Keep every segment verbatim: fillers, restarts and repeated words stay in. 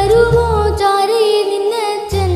വരുമോ ചാരേ നിന്നച്ഛൻ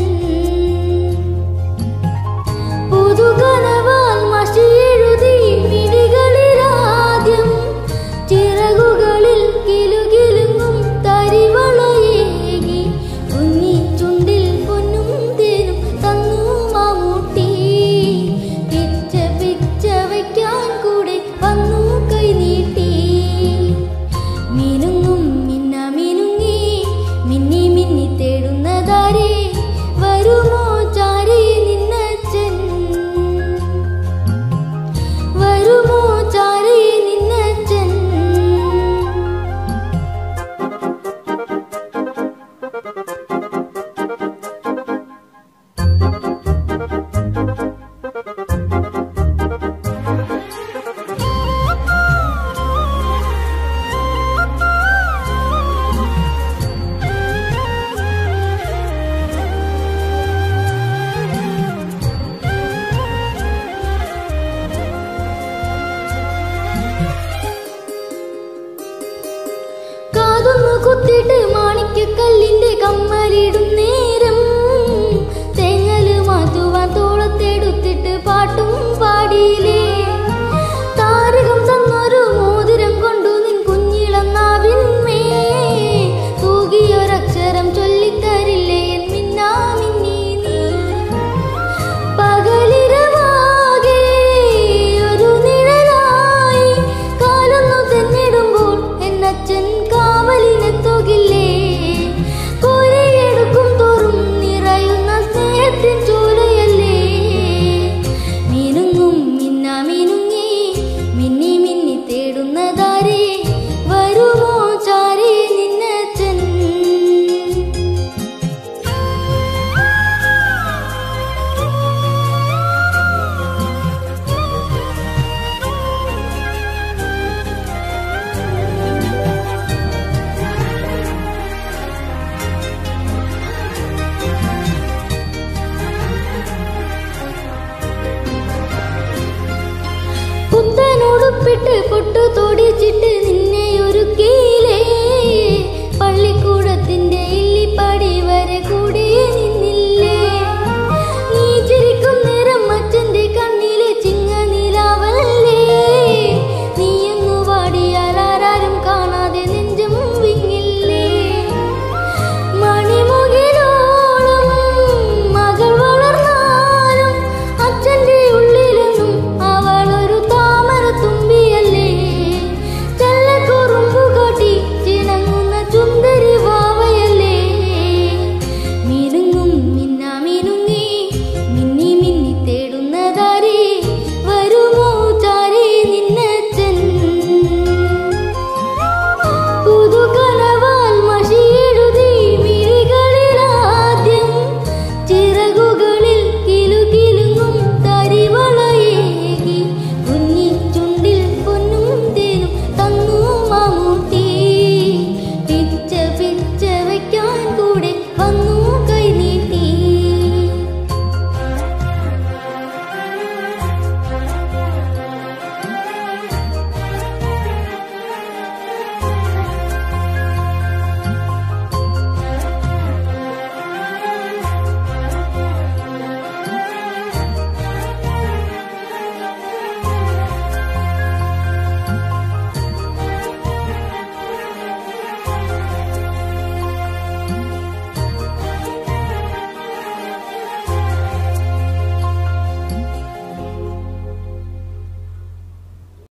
പുതുകനവാൽ മഷിയെഴുതി മിഴികളിലാദ്യം ചിറകുകളിൽ കിലുകിലുങ്ങും തരിവളയേകി കുഞ്ഞിച്ചുണ്ടിൽ പൊന്നും തേനും തന്നു മാമൂട്ടി പിച്ച പിച്ച വയ്ക്കാൻ കൂടെ വന്നു കൈ നീട്ടി മിനുങ്ങും മിന്ന മിനുങ്ങി മിന്നി മിന്നി തേടുന്നതാരേ വരുമോ ചാരേ നിന്നച്ഛൻ വരുമോ ചാരേ നിന്നച്ഛൻ കാതൊന്നു കുത്തിട്ട് മാണിക്കക്കല്ലിന്റെ കമ്മലിടും നേരം തേങ്ങല് മാറ്റുവാൻ തോളത്തെടുത്തിട്ട് പാട്ടും പാടിയില്ലേ താരകം തന്നൊരു മോതിരം കൊണ്ടു നിൻ കുഞ്ഞിളം നാവിന്മേ തൂകിയൊരക്ഷരം ചൊല്ലിത്തരില്ലേ എൻ മിന്നാ മിന്നി നീ പകലിരവാകെ ഒരു നിഴലായി കാലൊന്നു തെന്നിടുമ്പോൾ എന്നച്ഛൻ കാവലിനെത്തുകില്ലേ കോരയെടുക്കും തോറും നിറയുന്ന സ്നേഹത്തിൻ ചൂലയല്ലേ മിനുങ്ങും മിന്ന മിനുങ്ങി മിന്നി മിന്നി തേടുന്നതാരേ വരുമോ ചാരേ നിന്നച്ഛൻ പുത്തനുടുപ്പിട്ട് പൊട്ടു തൊടിച്ചിട്ട് നിന്നെ ഒരുക്കിയില്ലേ പള്ളിക്കൂടത്തിന്റെ ഇല്ലിപ്പടി വരെ